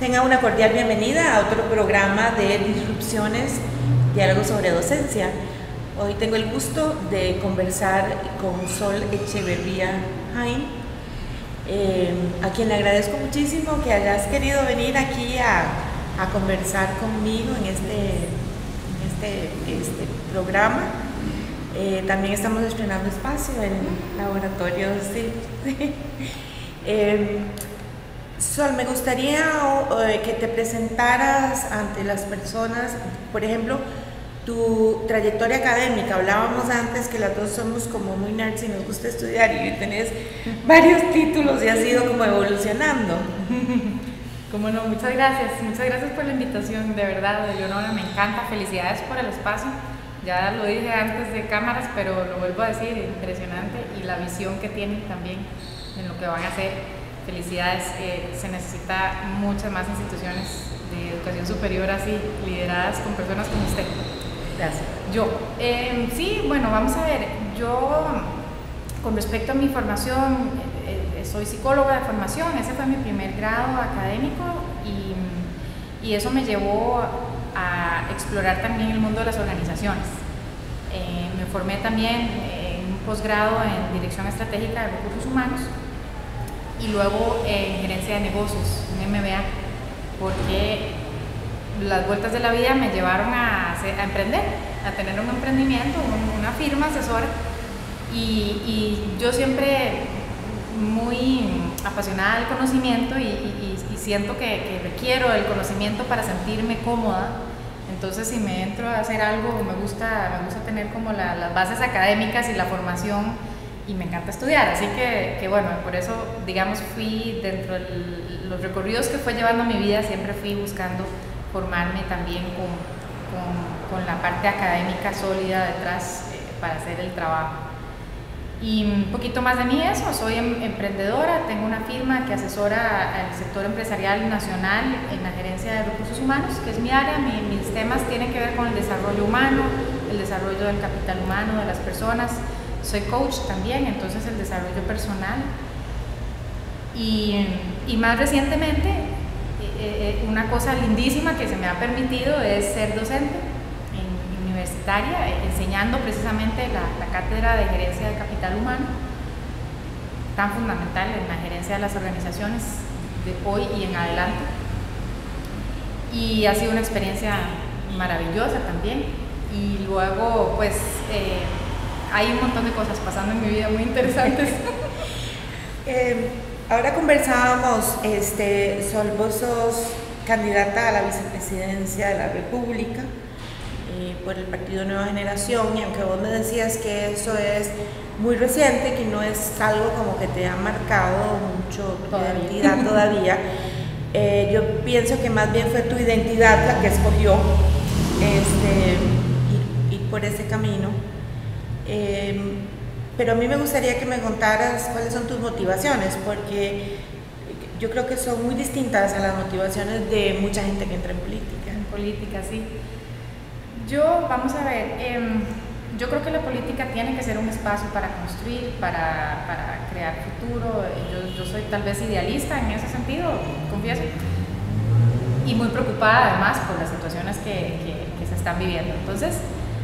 Tenga una cordial bienvenida a otro programa de Disrupciones, Diálogos sobre Docencia. Hoy tengo el gusto de conversar con Sol Echeverría Jaime, a quien le agradezco muchísimo que hayas querido venir aquí a conversar conmigo en este programa. También estamos estrenando espacio en laboratorios. Sí. Sol, me gustaría que te presentaras ante las personas, por ejemplo, tu trayectoria académica. Hablábamos antes que las dos somos como muy nerds y nos gusta estudiar, y tenés varios títulos y has ido como evolucionando. Como no, muchas gracias por la invitación, de verdad, Leonora, me encanta, felicidades por el espacio. Ya lo dije antes de cámaras, pero lo vuelvo a decir, impresionante, y la visión que tienen también en lo que van a hacer. Felicidades, se necesita muchas más instituciones de educación superior así, lideradas con personas como usted. Gracias. Sí, bueno, vamos a ver, yo con respecto a mi formación, soy psicóloga de formación, ese fue mi primer grado académico y eso me llevó a explorar también el mundo de las organizaciones. Me formé también en un posgrado en Dirección Estratégica de Recursos Humanos y luego en Gerencia de Negocios, un MBA, porque las vueltas de la vida me llevaron a emprender, a tener un emprendimiento, una firma asesora, y yo siempre muy apasionada del conocimiento y siento que requiero el conocimiento para sentirme cómoda. Entonces, si me entro a hacer algo, me gusta tener como las bases académicas y la formación, y me encanta estudiar, así que bueno, por eso, digamos, fui dentro de los recorridos que fue llevando mi vida, siempre fui buscando formarme también con la parte académica sólida detrás para hacer el trabajo. Y un poquito más de mí eso, soy emprendedora, tengo una firma que asesora al sector empresarial nacional en la gerencia de recursos humanos, que es mi área. Mis temas tienen que ver con el desarrollo humano, el desarrollo del capital humano de las personas. Soy coach también, entonces el desarrollo personal. Y más recientemente, una cosa lindísima que se me ha permitido es ser docente universitaria, enseñando precisamente la cátedra de gerencia de capital humano, tan fundamental en la gerencia de las organizaciones de hoy y en adelante. Y ha sido una experiencia maravillosa también. Y luego, pues, hay un montón de cosas pasando en mi vida muy interesantes. Ahora conversábamos, Sol, vos sos candidata a la vicepresidencia de la República por el Partido Nueva Generación, y aunque vos me decías que eso es muy reciente, que no es algo como que te ha marcado mucho tu identidad todavía, yo pienso que más bien fue tu identidad la que escogió ir por ese camino. Pero a mí me gustaría que me contaras cuáles son tus motivaciones, porque yo creo que son muy distintas a las motivaciones de mucha gente que entra en política. En política, sí. Vamos a ver, yo creo que la política tiene que ser un espacio para construir, para crear futuro. Yo soy tal vez idealista en ese sentido, confieso, y muy preocupada además por las situaciones que se están viviendo. Entonces,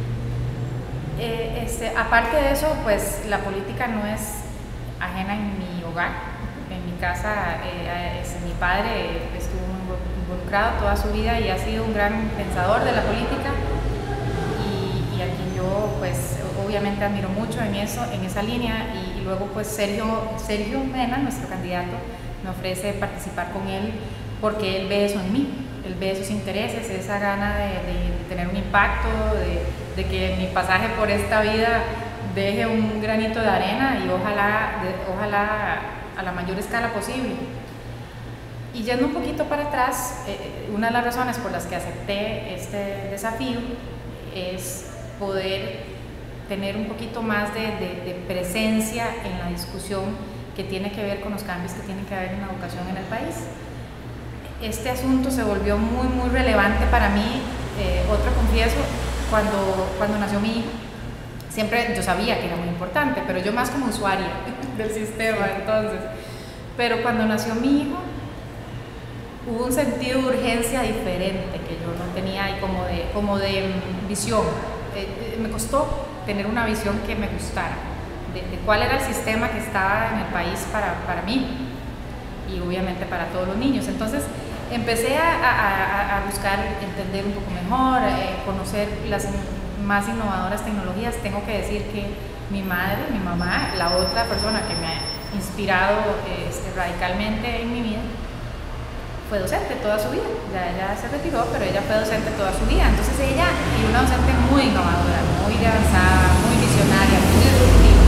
aparte de eso, pues la política no es ajena en mi hogar. En mi casa, mi padre estuvo involucrado toda su vida y ha sido un gran pensador de la política, y a quien yo, pues, obviamente admiro mucho en esa línea. Y luego, pues, Sergio Mena, nuestro candidato, me ofrece participar con él porque él ve eso en mí, él ve esos intereses, esa gana de tener un impacto, de que mi pasaje por esta vida deje un granito de arena, y ojalá a la mayor escala posible. Y yendo un poquito para atrás, una de las razones por las que acepté este desafío es poder tener un poquito más de presencia en la discusión que tiene que ver con los cambios que tienen que haber en la educación en el país. Este asunto se volvió muy, muy relevante para mí. Confieso, cuando nació mi hijo, siempre yo sabía que era muy importante, pero yo más como usuaria del sistema entonces. Pero cuando nació mi hijo, hubo un sentido de urgencia diferente que yo no tenía y como de visión. Me costó tener una visión que me gustara, de cuál era el sistema que estaba en el país para mí y obviamente para todos los niños. Entonces empecé a buscar entender un poco mejor, conocer las más innovadoras tecnologías. Tengo que decir que mi madre, mi mamá, la otra persona que me ha inspirado radicalmente en mi vida, fue docente toda su vida. Ya ella se retiró, pero ella fue docente toda su vida. Entonces ella, y una docente muy innovadora, muy avanzada, muy visionaria, muy disruptiva.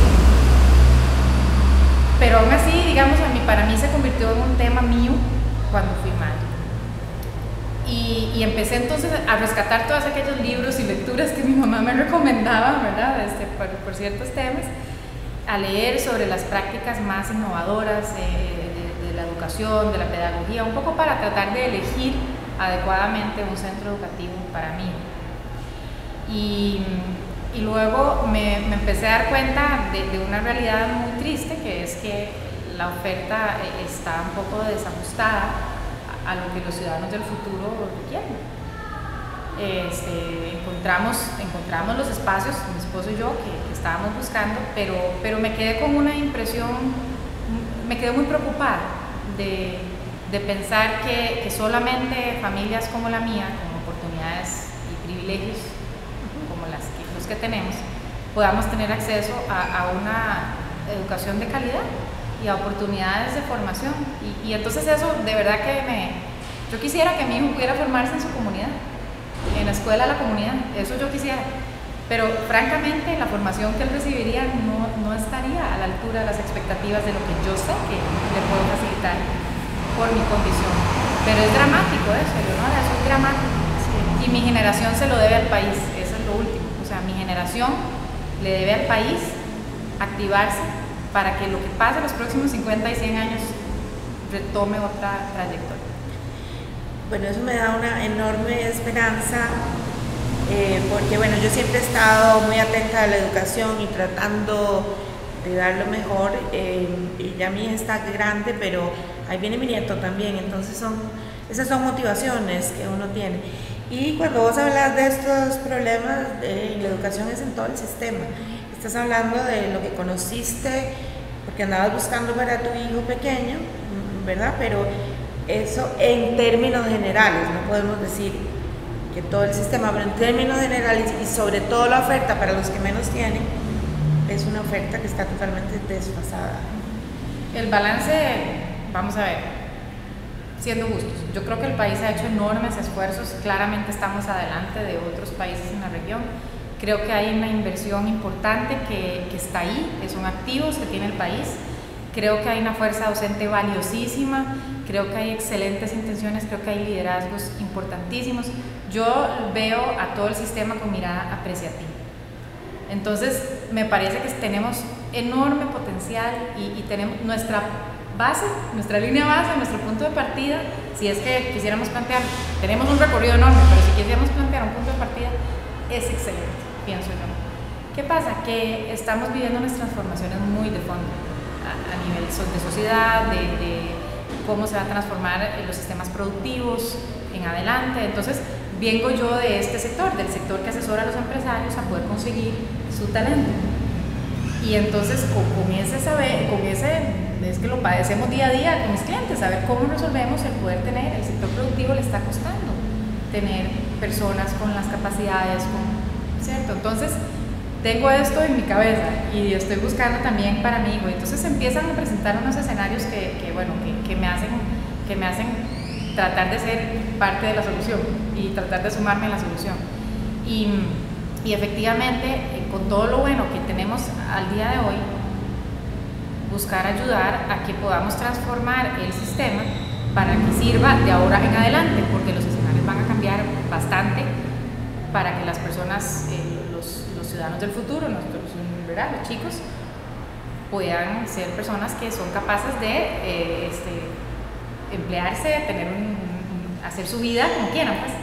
Pero aún así, digamos, para mí se convirtió en un tema mío cuando fui madre. Y empecé entonces a rescatar todos aquellos libros y lecturas que mi mamá me recomendaba, ¿verdad? Por ciertos temas, a leer sobre las prácticas más innovadoras de la educación, de la pedagogía, un poco para tratar de elegir adecuadamente un centro educativo para mí. Y luego me empecé a dar cuenta de una realidad muy triste, que es que la oferta está un poco desajustada a lo que los ciudadanos del futuro requieren. Encontramos los espacios, mi esposo y yo, que estábamos buscando, pero me quedé con una impresión, me quedé muy preocupada de pensar que solamente familias como la mía, con oportunidades y privilegios como los que tenemos, podamos tener acceso a una educación de calidad y a oportunidades de formación. Y entonces eso de verdad que yo quisiera que mi hijo pudiera formarse en su comunidad, en la escuela de la comunidad, eso yo quisiera, pero francamente la formación que él recibiría no estaría a la altura de las expectativas de lo que yo sé que le puedo facilitar por mi condición. Pero es dramático eso, Eleonora, eso es dramático. Sí. Y mi generación se lo debe al país, eso es lo último. O sea, mi generación le debe al país activarse para que lo que pase en los próximos 50 y 100 años retome otra trayectoria. Bueno, eso me da una enorme esperanza, porque bueno, yo siempre he estado muy atenta a la educación y tratando de dar lo mejor, y ya mi hija está grande, pero ahí viene mi nieto también, entonces esas son motivaciones que uno tiene. Y cuando vos hablas de estos problemas, la educación es en todo el sistema. Estás hablando de lo que conociste porque andabas buscando para tu hijo pequeño, ¿verdad? Pero eso en términos generales, no podemos decir que todo el sistema, pero en términos generales y sobre todo la oferta para los que menos tienen, es una oferta que está totalmente desfasada. El balance, vamos a ver, siendo justos, yo creo que el país ha hecho enormes esfuerzos, claramente estamos adelante de otros países en la región. Creo que hay una inversión importante que está ahí, que son activos que tiene el país. Creo que hay una fuerza docente valiosísima, creo que hay excelentes intenciones, creo que hay liderazgos importantísimos. Yo veo a todo el sistema con mirada apreciativa. Entonces, me parece que tenemos enorme potencial y tenemos nuestra base, nuestra línea base, nuestro punto de partida. Si es que quisiéramos plantear, tenemos un recorrido enorme, pero si quisiéramos plantear un punto de partida, es excelente, pienso yo. ¿Qué pasa? Que estamos viviendo unas transformaciones muy de fondo a nivel de sociedad, de cómo se va a transformar los sistemas productivos en adelante. Entonces, vengo yo de este sector, del sector que asesora a los empresarios a poder conseguir su talento. Y entonces, con ese saber, es que lo padecemos día a día con mis clientes, saber cómo resolvemos el poder tener, el sector productivo le está costando tener personas con las capacidades, ¿cierto? Entonces, tengo esto en mi cabeza y estoy buscando también para mi hijo. Entonces empiezan a presentar unos escenarios que me hacen tratar de ser parte de la solución y tratar de sumarme a la solución. Y efectivamente, con todo lo bueno que tenemos al día de hoy, buscar ayudar a que podamos transformar el sistema para que sirva de ahora en adelante, porque los escenarios van a cambiar bastante para que las personas, los ciudadanos del futuro, ¿verdad? Los chicos, puedan ser personas que son capaces de emplearse, hacer su vida como quieran, pues.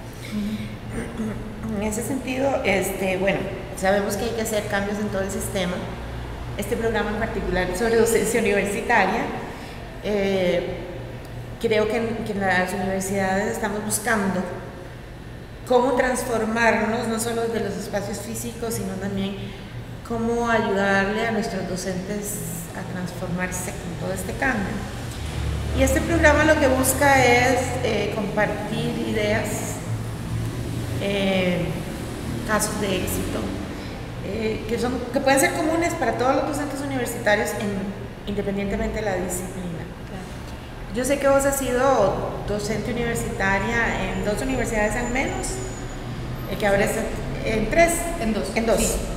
En ese sentido, bueno, sabemos que hay que hacer cambios en todo el sistema. Este programa en particular sobre docencia universitaria, creo que en las universidades estamos buscando cómo transformarnos, no solo de los espacios físicos, sino también cómo ayudarle a nuestros docentes a transformarse con todo este cambio. Y este programa lo que busca es compartir ideas, casos de éxito, que pueden ser comunes para todos los docentes universitarios independientemente de la disciplina. Yo sé que vos has sido docente universitaria en 2 universidades al menos, que ahora estás en 3. En 2. En 2. Sí.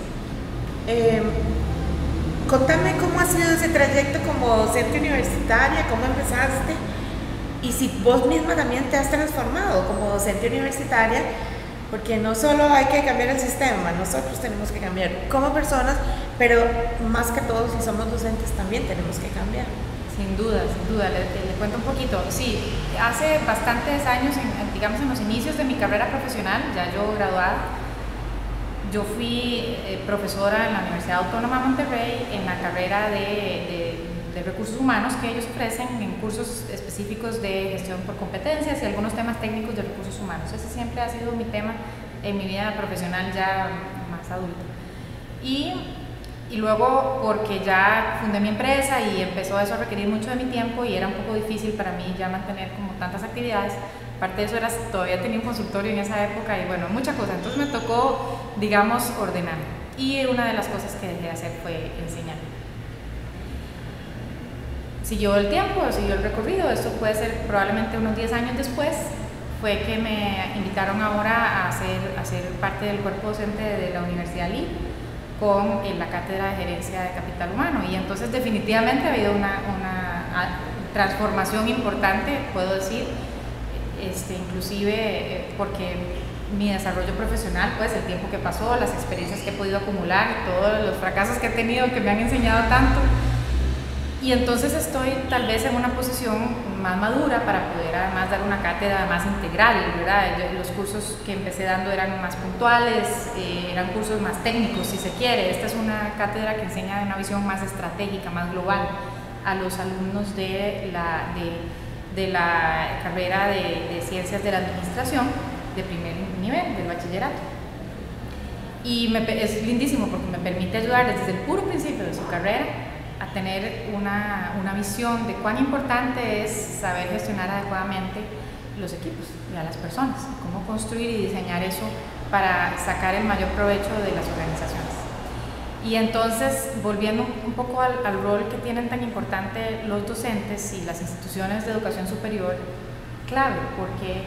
Contame cómo ha sido ese trayecto como docente universitaria, cómo empezaste y si vos misma también te has transformado como docente universitaria, porque no solo hay que cambiar el sistema, nosotros tenemos que cambiar como personas, pero más que todo si somos docentes también tenemos que cambiar. Sin duda, le cuento un poquito. Sí, hace bastantes años, digamos en los inicios de mi carrera profesional, ya yo graduada, yo fui profesora en la Universidad Autónoma de Monterrey en la carrera de recursos humanos que ellos ofrecen en cursos específicos de gestión por competencias y algunos temas técnicos de recursos humanos. Ese siempre ha sido mi tema en mi vida profesional ya más adulta. Y luego, porque ya fundé mi empresa y empezó eso a requerir mucho de mi tiempo y era un poco difícil para mí ya mantener como tantas actividades, aparte de eso todavía tenía un consultorio en esa época y bueno, muchas cosas, entonces me tocó, digamos, ordenar. Y una de las cosas que dejé de hacer fue enseñar. Siguió el tiempo, siguió el recorrido, esto puede ser probablemente unos 10 años después, fue que me invitaron ahora a ser parte del cuerpo docente de la Universidad LIB con la Cátedra de Gerencia de Capital Humano y entonces definitivamente ha habido una transformación importante, puedo decir, inclusive porque mi desarrollo profesional, pues el tiempo que pasó, las experiencias que he podido acumular, todos los fracasos que he tenido que me han enseñado tanto. Y entonces estoy tal vez en una posición más madura para poder además dar una cátedra más integral, ¿verdad? Los cursos que empecé dando eran más puntuales, eran cursos más técnicos si se quiere. Esta es una cátedra que enseña una visión más estratégica, más global a los alumnos de la carrera de Ciencias de la Administración de primer nivel, del bachillerato. Y es lindísimo porque me permite ayudarles desde el puro principio de su carrera a tener una visión de cuán importante es saber gestionar adecuadamente los equipos y a las personas, cómo construir y diseñar eso para sacar el mayor provecho de las organizaciones. Y entonces, volviendo un poco al rol que tienen tan importante los docentes y las instituciones de educación superior, clave, porque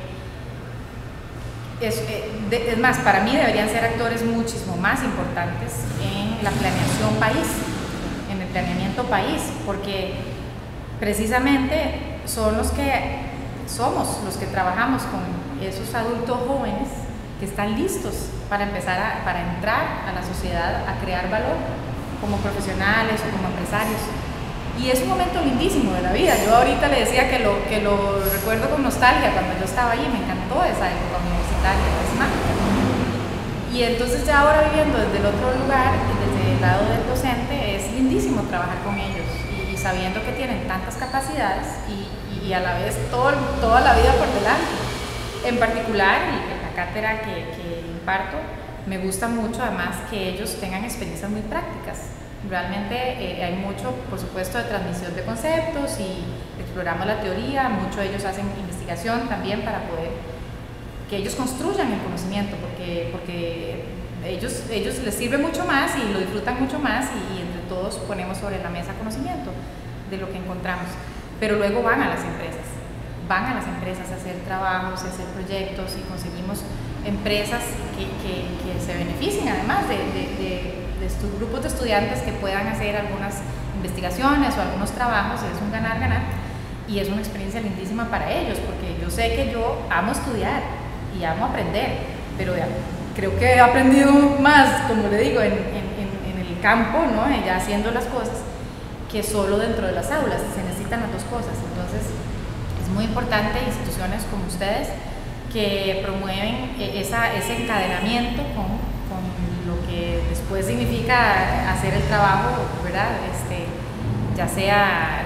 es más, para mí deberían ser actores muchísimo más importantes en la planeación país, en el planeamiento país, porque precisamente somos los que trabajamos con esos adultos jóvenes que están listos para entrar a la sociedad a crear valor como profesionales o como empresarios. Y es un momento lindísimo de la vida. Yo ahorita le decía que lo recuerdo con nostalgia cuando yo estaba allí, me encantó esa época universitaria, es mágica. Y entonces ya ahora viviendo desde el otro lugar, desde el lado del docente, es lindísimo trabajar con ellos y sabiendo que tienen tantas capacidades y a la vez toda la vida por delante. En particular, la cátedra que imparto, me gusta mucho además que ellos tengan experiencias muy prácticas. Realmente hay mucho, por supuesto, de transmisión de conceptos y exploramos la teoría, mucho ellos hacen investigación también para poder que ellos construyan el conocimiento, porque ellos les sirve mucho más y lo disfrutan mucho más y entre todos ponemos sobre la mesa conocimiento de lo que encontramos. Pero luego van a las empresas a hacer trabajos, a hacer proyectos y conseguimos empresas que se beneficien además de estos grupos de estudiantes que puedan hacer algunas investigaciones o algunos trabajos. Es un ganar-ganar y es una experiencia lindísima para ellos, porque yo sé que yo amo estudiar y amo aprender, pero creo que he aprendido más, como le digo, en el campo, ¿no? Ya haciendo las cosas, que solo dentro de las aulas. Se necesitan las dos cosas. Entonces es muy importante instituciones como ustedes que promueven ese encadenamiento con lo que después significa hacer el trabajo, ¿verdad? Ya sea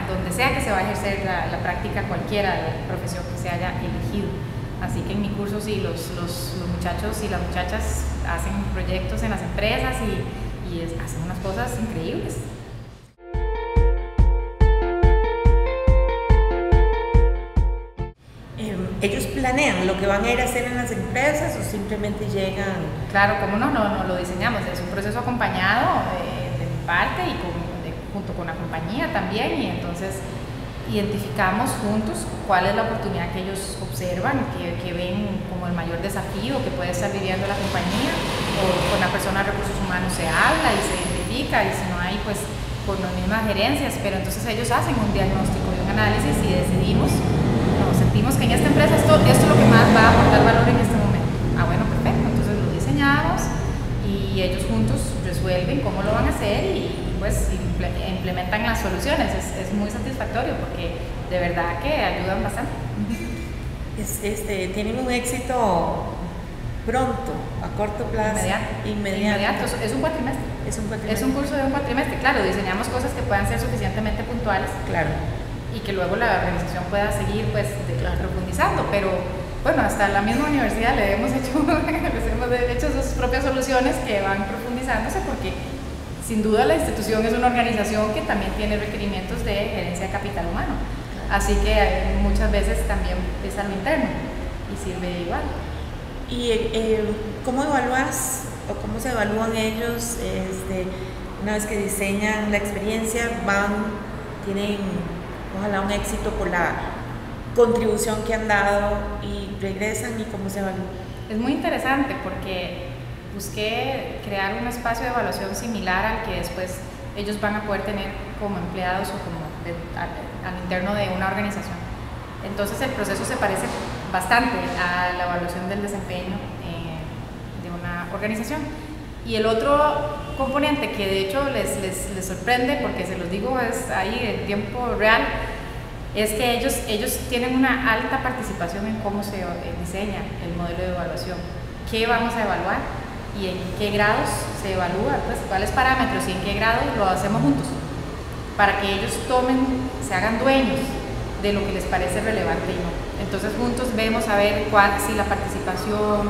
donde sea que se va a ejercer la práctica, cualquiera de la profesión que se haya elegido. Así que en mi curso sí, los muchachos y las muchachas hacen proyectos en las empresas y hacen unas cosas increíbles. ¿Ellos planean lo que van a ir a hacer en las empresas o simplemente llegan? Claro, como no lo diseñamos, es un proceso acompañado de mi parte y junto con la compañía también, y entonces identificamos juntos cuál es la oportunidad que ellos observan, que ven como el mayor desafío que puede estar viviendo la compañía, o con la persona de recursos humanos se habla y se identifica, y si no hay, pues con las mismas gerencias, pero entonces ellos hacen un diagnóstico y un análisis y decidimos, sentimos que en esta empresa esto es lo que más va a aportar valor en este momento. Ah, bueno, perfecto, entonces lo diseñamos y ellos juntos resuelven cómo lo van a hacer y pues implementan las soluciones. Es muy satisfactorio porque de verdad que ayudan bastante. Tienen un éxito pronto, a corto plazo. Inmediato. Es un cuatrimestre. Es un curso de un cuatrimestre. Claro, diseñamos cosas que puedan ser suficientemente puntuales. Claro. Y que luego la organización pueda seguir pues profundizando, pero bueno, hasta la misma universidad le hemos hecho sus propias soluciones que van profundizándose, porque sin duda la institución es una organización que también tiene requerimientos de gerencia de capital humano, así que muchas veces también es a lo interno y sirve igual. ¿Y cómo evalúas o cómo se evalúan ellos una vez que diseñan la experiencia, tienen ojalá un éxito por la contribución que han dado y regresan, y cómo se evalúa? Es muy interesante porque busqué crear un espacio de evaluación similar al que después ellos van a poder tener como empleados o como al interno de una organización. Entonces el proceso se parece bastante a la evaluación del desempeño de una organización. Y el otro componente que de hecho les sorprende, porque se los digo, es ahí en tiempo real, es que ellos tienen una alta participación en cómo se diseña el modelo de evaluación, qué vamos a evaluar y en qué grados se evalúa, pues cuáles parámetros y en qué grados lo hacemos juntos, para que ellos se hagan dueños de lo que les parece relevante y no. Entonces juntos vemos a ver si la participación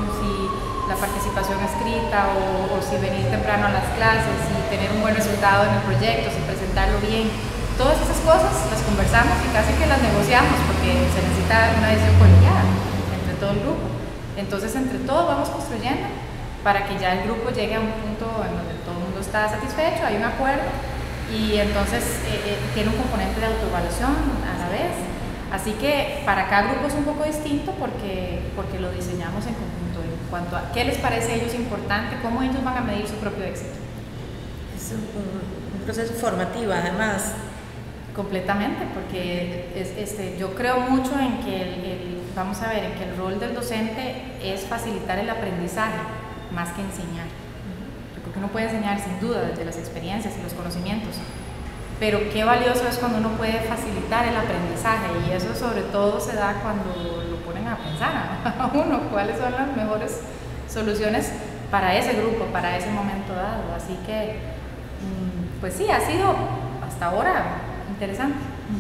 escrita o si venir temprano a las clases, si tener un buen resultado en el proyecto, si presentarlo bien, todas esas cosas las conversamos y casi que las negociamos porque se necesita una decisión colegiada entre todo el grupo. Entonces entre todos vamos construyendo para que ya el grupo llegue a un punto en donde todo el mundo está satisfecho, hay un acuerdo y entonces tiene un componente de autoevaluación a la vez. Así que para cada grupo es un poco distinto porque lo diseñamos en conjunto en cuanto a qué les parece a ellos importante, cómo ellos van a medir su propio éxito. Es un proceso formativo además. Completamente, porque yo creo mucho en que el rol del docente es facilitar el aprendizaje más que enseñar. Yo creo que uno puede enseñar sin duda desde las experiencias y los conocimientos, pero qué valioso es cuando uno puede facilitar el aprendizaje, y eso sobre todo se da cuando lo ponen a pensar a uno cuáles son las mejores soluciones para ese grupo, para ese momento dado. Así que pues sí, ha sido hasta ahora interesante.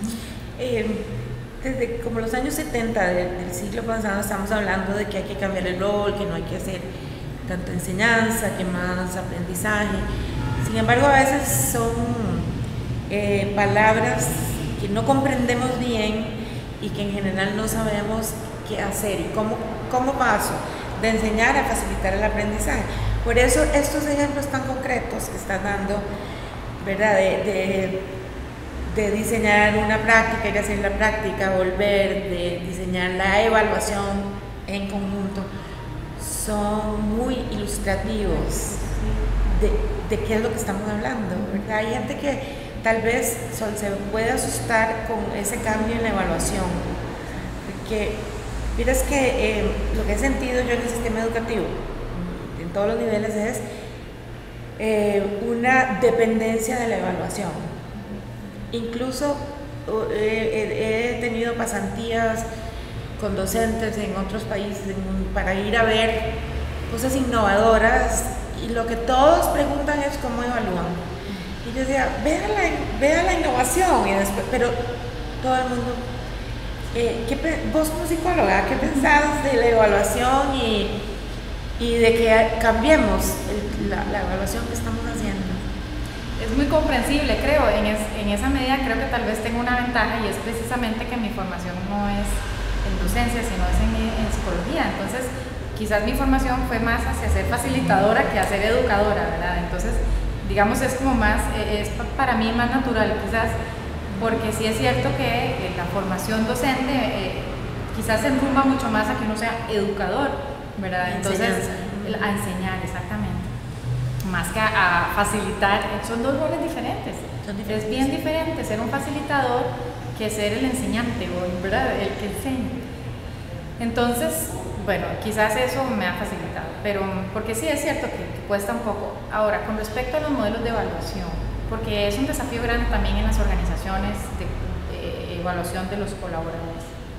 Desde como los años 70 del siglo pasado estamos hablando de que hay que cambiar el rol, que no hay que hacer tanto enseñanza, que más aprendizaje. Sin embargo, a veces son palabras que no comprendemos bien y que en general no sabemos qué hacer y cómo paso de enseñar a facilitar el aprendizaje. Por eso estos ejemplos tan concretos que están dando, ¿verdad? De diseñar una práctica, ir a hacer la práctica, volver, de diseñar la evaluación en conjunto, son muy ilustrativos de qué es lo que estamos hablando, ¿verdad? Hay gente que tal vez se puede asustar con ese cambio en la evaluación, porque miras que lo que he sentido yo en el sistema educativo, en todos los niveles, es una dependencia de la evaluación. Incluso he tenido pasantías con docentes en otros países para ir a ver cosas innovadoras, y lo que todos preguntan es cómo evalúan. Y yo decía, vea la innovación, y después, pero todo el mundo, vos como psicóloga, ¿qué pensás de la evaluación y de que cambiemos la evaluación que estamos haciendo? Es muy comprensible, creo, en esa medida creo que tal vez tengo una ventaja y es precisamente que mi formación no es en docencia, sino es en psicología. Entonces, quizás mi formación fue más hacia ser facilitadora que hacia ser educadora, ¿verdad? Entonces, digamos, es como más, es para mí más natural, quizás, porque sí es cierto que la formación docente quizás se enrumba mucho más a que uno sea educador, ¿verdad? Entonces, a enseñar, exactamente. Más que a facilitar, son dos roles diferentes. Es bien diferente ser un facilitador que ser el enseñante, ¿verdad? El que enseña. Entonces, bueno, quizás eso me ha facilitado, pero porque sí es cierto que cuesta un poco. Ahora, con respecto a los modelos de evaluación, porque es un desafío grande también en las organizaciones de evaluación de los colaboradores.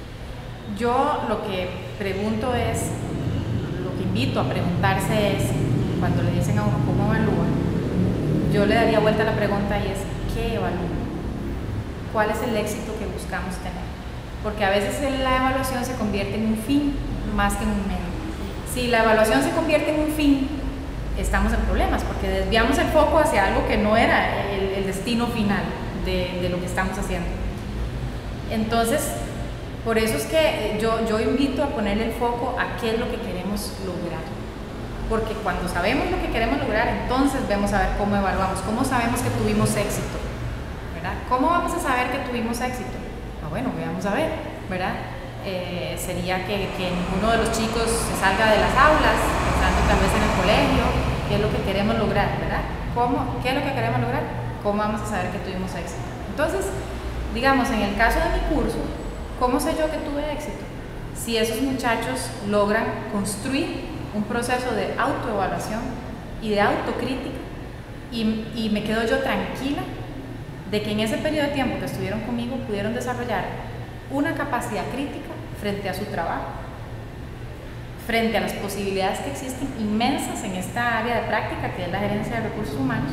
Yo lo que pregunto es, lo que invito a preguntarse es, cuando le dicen a uno cómo evalúa, yo le daría vuelta a la pregunta y es, ¿qué evalúa? ¿Cuál es el éxito que buscamos tener? Porque a veces la evaluación se convierte en un fin más que en un medio. Si la evaluación se convierte en un fin, estamos en problemas porque desviamos el foco hacia algo que no era el destino final de lo que estamos haciendo. Entonces, por eso es que yo invito a ponerle el foco a qué es lo que queremos lograr. Porque cuando sabemos lo que queremos lograr, entonces vemos a ver cómo evaluamos, cómo sabemos que tuvimos éxito, ¿verdad? ¿Cómo vamos a saber que tuvimos éxito? Bueno, vamos a ver, ¿verdad? Sería que ninguno de los chicos se salga de las aulas, pensando tal vez en el colegio, qué es lo que queremos lograr, ¿verdad? ¿Qué es lo que queremos lograr? ¿Cómo vamos a saber que tuvimos éxito? Entonces, digamos, en el caso de mi curso, ¿cómo sé yo que tuve éxito? Si esos muchachos logran construir un proceso de autoevaluación y de autocrítica y me quedo yo tranquila de que en ese periodo de tiempo que estuvieron conmigo pudieron desarrollar una capacidad crítica frente a su trabajo, frente a las posibilidades que existen inmensas en esta área de práctica que es la gerencia de recursos humanos.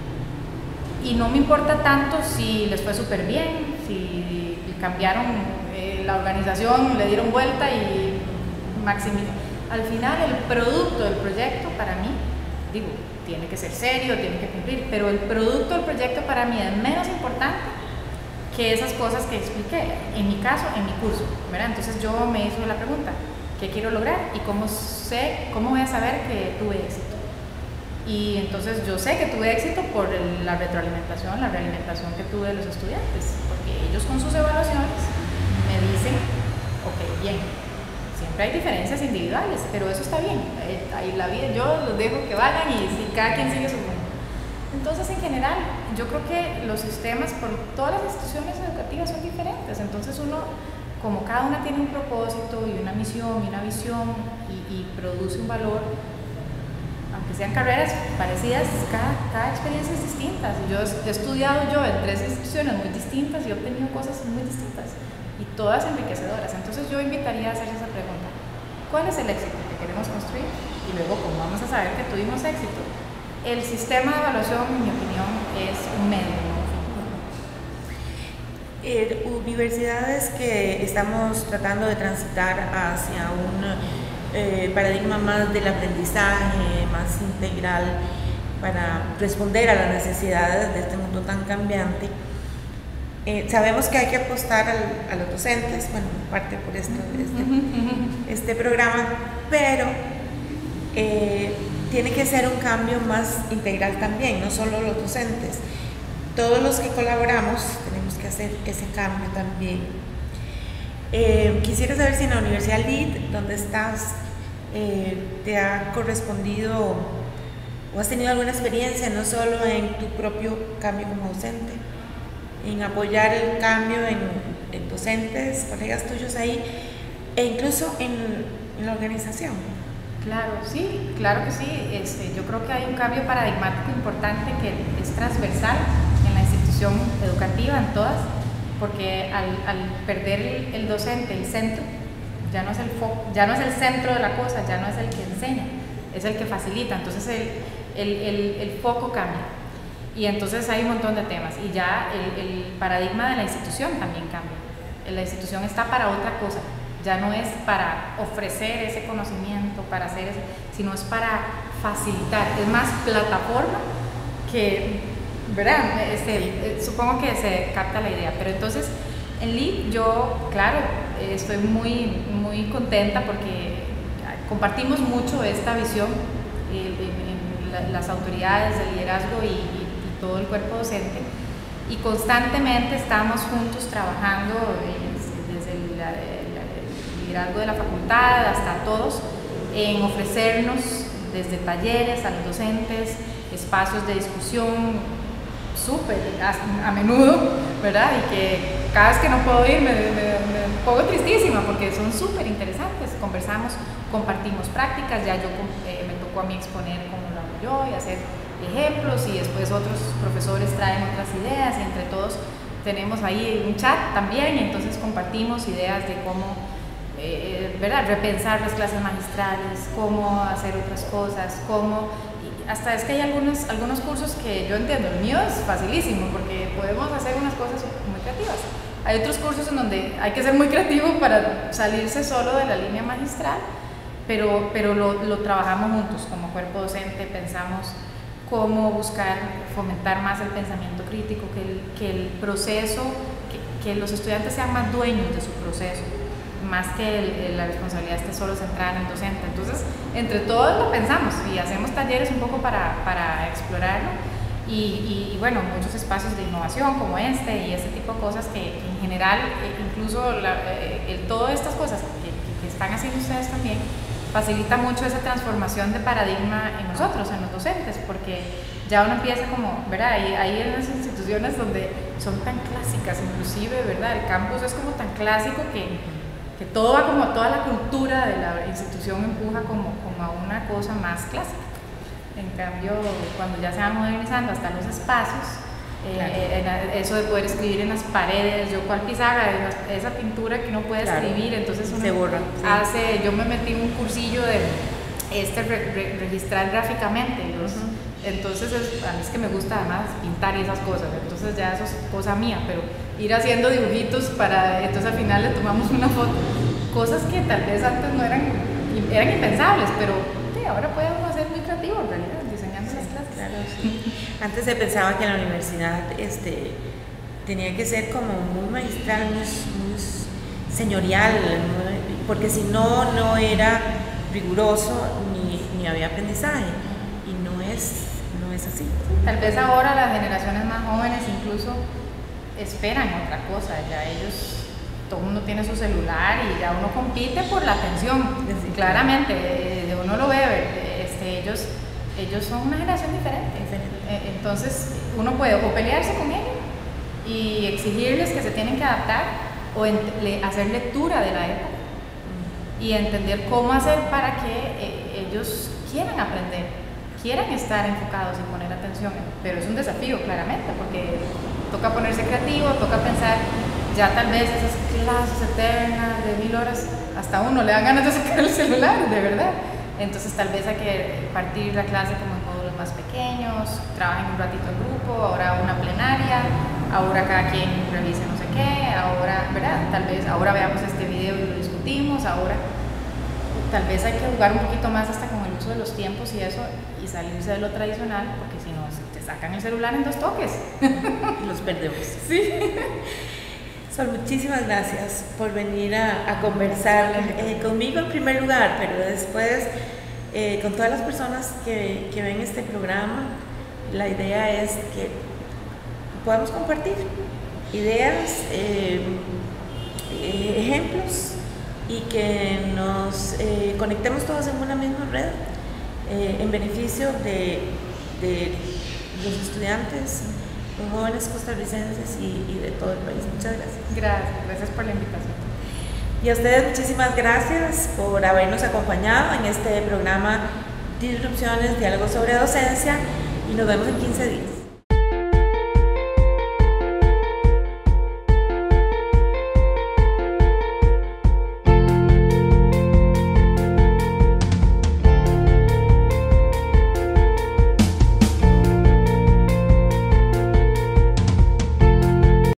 Y no me importa tanto si les fue súper bien, si cambiaron la organización, le dieron vuelta y maximizaron. Al final el producto del proyecto para mí, digo, tiene que ser serio, tiene que cumplir, pero el producto del proyecto para mí es menos importante que esas cosas que expliqué, en mi caso, en mi curso, ¿verdad? Entonces yo me hice la pregunta, ¿qué quiero lograr? ¿Y cómo voy a saber que tuve éxito? Y entonces yo sé que tuve éxito por la realimentación que tuve de los estudiantes, porque ellos con sus evaluaciones me dicen, ok, bien, siempre hay diferencias individuales, pero eso está bien, ahí la vida, yo los dejo que vayan y si cada quien sigue su rumbo. Entonces, en general, yo creo que los sistemas, por todas las instituciones educativas son diferentes, entonces uno, como cada una tiene un propósito y una misión y una visión y produce un valor, aunque sean carreras parecidas, cada experiencia es distinta. Yo he estudiado en 3 instituciones muy distintas y he obtenido cosas muy distintas y todas enriquecedoras. Entonces yo invitaría a hacerse esa pregunta: ¿cuál es el éxito que queremos construir? Y luego, ¿cómo vamos a saber que tuvimos éxito? El sistema de evaluación, en mi opinión, es un medio, ¿no? Universidades que estamos tratando de transitar hacia un paradigma más del aprendizaje, más integral, para responder a las necesidades de este mundo tan cambiante. Sabemos que hay que apostar a los docentes, bueno, en parte por esto, este programa, pero tiene que ser un cambio más integral también, no solo los docentes. Todos los que colaboramos tenemos que hacer ese cambio también. Quisiera saber si en la Universidad LID, donde estás, te ha correspondido o has tenido alguna experiencia, no solo en tu propio cambio como docente, en apoyar el cambio en docentes, colegas tuyos ahí, e incluso en la organización. Claro, sí, claro que sí. Yo creo que hay un cambio paradigmático importante que es transversal en la institución educativa, en todas, porque al perder el docente, el centro, ya no es el foco, ya no es el centro de la cosa, ya no es el que enseña, es el que facilita, entonces el foco cambia. Y entonces hay un montón de temas y ya el paradigma de la institución también cambia. La institución está para otra cosa, ya no es para ofrecer ese conocimiento, para hacer eso, sino es para facilitar, es más plataforma que, ¿verdad? Supongo que se capta la idea, pero entonces en LEAD yo, claro, estoy muy contenta porque compartimos mucho esta visión, las autoridades de liderazgo y todo el cuerpo docente, y constantemente estamos juntos trabajando desde el liderazgo de la facultad hasta todos en ofrecernos desde talleres a los docentes, espacios de discusión súper a menudo, ¿verdad? Y que cada vez que no puedo ir me pongo tristísima porque son súper interesantes. Conversamos, compartimos prácticas, ya me tocó a mí exponer cómo lo hago yo y hacer ejemplos, y después otros profesores traen otras ideas y entre todos tenemos ahí un chat también, y entonces compartimos ideas de cómo ¿verdad? Repensar las clases magistrales, cómo hacer otras cosas, hasta es que hay algunos cursos que yo entiendo, el mío es facilísimo porque podemos hacer unas cosas muy creativas. Hay otros cursos en donde hay que ser muy creativo para salirse solo de la línea magistral, pero lo trabajamos juntos como cuerpo docente, pensamos cómo buscar fomentar más el pensamiento crítico, que el proceso, que los estudiantes sean más dueños de su proceso, más que la responsabilidad esté solo centrada en el docente. Entonces, entre todos lo pensamos y hacemos talleres un poco para explorarlo y bueno, muchos espacios de innovación como este y este tipo de cosas que en general, incluso todas estas cosas que están haciendo ustedes también, facilita mucho esa transformación de paradigma en nosotros, en los docentes, porque ya uno empieza como, ¿verdad? Hay en las instituciones donde son tan clásicas, inclusive, ¿verdad? El campus es como tan clásico que todo va como, toda la cultura de la institución empuja como a una cosa más clásica. En cambio, cuando ya se va modernizando hasta los espacios, eso de poder escribir en las paredes, yo cual pizarra, esa pintura que uno puede escribir, entonces uno hace, yo me metí en un cursillo de registrar gráficamente, entonces a mí es que me gusta además pintar y esas cosas, entonces ya eso es cosa mía, pero ir haciendo dibujitos entonces al final le tomamos una foto, cosas que tal vez antes no eran impensables, pero ahora podemos ser muy creativos en realidad, diseñando las clases. Claro, sí. Antes se pensaba que en la universidad tenía que ser como muy magistral, muy señorial, porque si no era riguroso ni había aprendizaje, y no es así. Tal vez ahora las generaciones más jóvenes incluso esperan otra cosa, ya todo el mundo tiene su celular y ya uno compite por la atención, sí, claramente, uno lo ve, ellos son una generación diferente, entonces uno puede o pelearse con ellos y exigirles que se tienen que adaptar o hacer lectura de la época y entender cómo hacer para que ellos quieran aprender, quieran estar enfocados y poner atención, pero es un desafío claramente porque toca ponerse creativo, toca pensar. Ya tal vez esas clases eternas de 1000 horas, hasta uno le dan ganas de sacar el celular, de verdad. Entonces tal vez hay que partir la clase como en módulos más pequeños, trabajen un ratito en grupo, ahora una plenaria, ahora cada quien revise no sé qué, ahora, ¿verdad? Tal vez ahora veamos este video y lo discutimos, ahora tal vez hay que jugar un poquito más hasta con el uso de los tiempos y eso, y salirse de lo tradicional, porque si no, te sacan el celular en 2 toques. Y los perdemos. Sí. Sol, muchísimas gracias por venir a conversar conmigo en primer lugar, pero después con todas las personas que ven este programa. La idea es que podamos compartir ideas, ejemplos y que nos conectemos todos en una misma red en beneficio de los estudiantes, los jóvenes costarricenses y de todo el país. Muchas gracias. Gracias por la invitación. Y a ustedes muchísimas gracias por habernos acompañado en este programa Disrupciones, Diálogos sobre Docencia, y nos vemos en 15 días.